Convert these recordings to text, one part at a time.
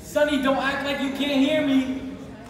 Sonny, don't act like you can't hear me.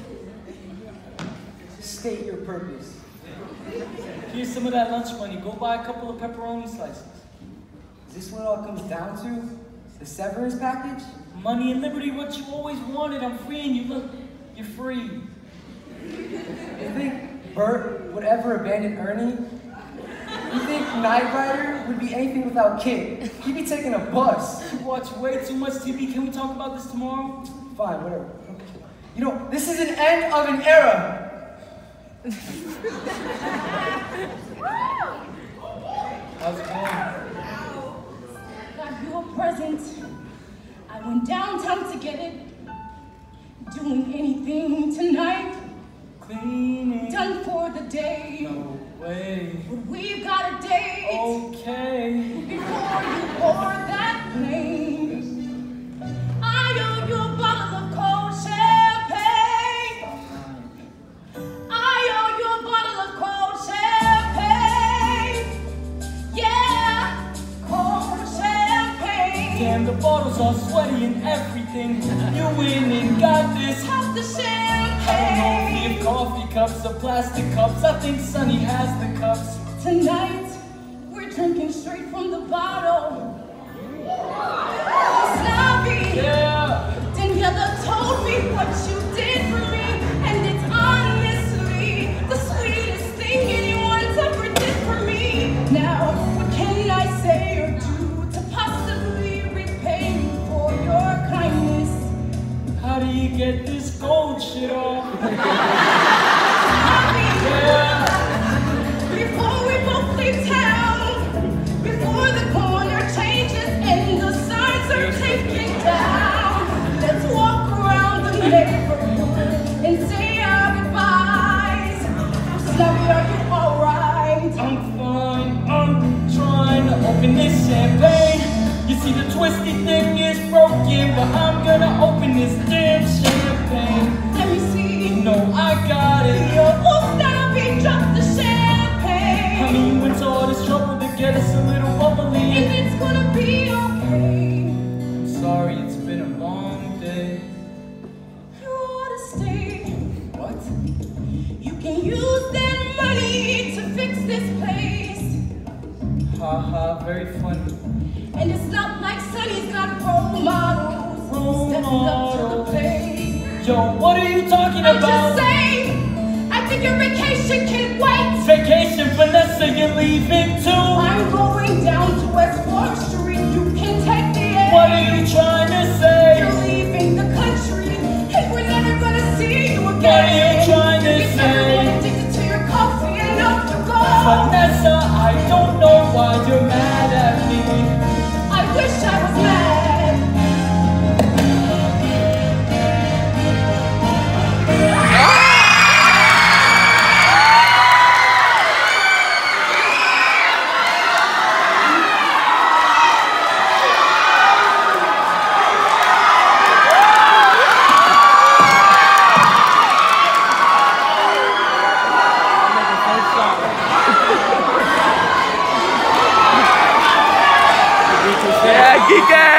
State your purpose. Here's some of that lunch money. Go buy a couple of pepperoni slices. Is this what it all comes down to? The severance package? Money and liberty, what you always wanted. I'm freeing you. Look, you're free. You think Bert would ever abandon Ernie? You think Knight Rider would be anything without Kid? He'd be taking a bus. You watch way too much TV. Can we talk about this tomorrow? Fine, whatever. You know, this is an end of an era. How's it going? Got you a present. I went downtown to get it. Doing anything tonight. Cleaning. Done for the day. No way. But we've got a date. Okay. Before you board that plane, I owe you a bottle of cold champagne. I owe you a bottle of cold champagne. Yeah, cold champagne. Damn, the bottles all sweaty and everything. You win and got this. How's the champagne? I don't know if we have coffee cups or plastic cups. I think Sonny has the cups. Tonight, we're drinking straight from the bottle. Snobby. Yeah. Daniela told me what you did for me, and it's honestly the sweetest thing anyone's ever did for me. Now, what can I say or do to possibly repay you for your kindness? How do you get this gold shit off? Yeah. Before we both leave town, before the corner changes and the signs are taken down, let's walk around the neighborhood and say our goodbyes. Snubby, are you alright? I'm fine, I'm trying to open this champagne. You see the twisty thing is broken, but I'm gonna open this damn champagne. Let me see. No, I got it. Oh, Snubby, drop the champagne. I mean, you went to all this trouble to get us a little bubbly. And it's gonna be okay. I'm sorry, it's been a long day. You ought to stay. What? You can use that money to fix this place. Haha, very funny. And it's not like Sonny's got role models stepping up to the plate. Yo, what are you talking I'm about? just saying, I think your vacation can wait. Vacation, Vanessa, you're leaving too? I'm going down to West 4th Street. You can take the air. What are you trying to say? You're leaving the country, and we're never gonna see you again. What are you trying to You're say? everyone addicted to your coffee and up to go. Vanessa, I don't know why you're mad at me. I wish I was mad. Yeah, Geek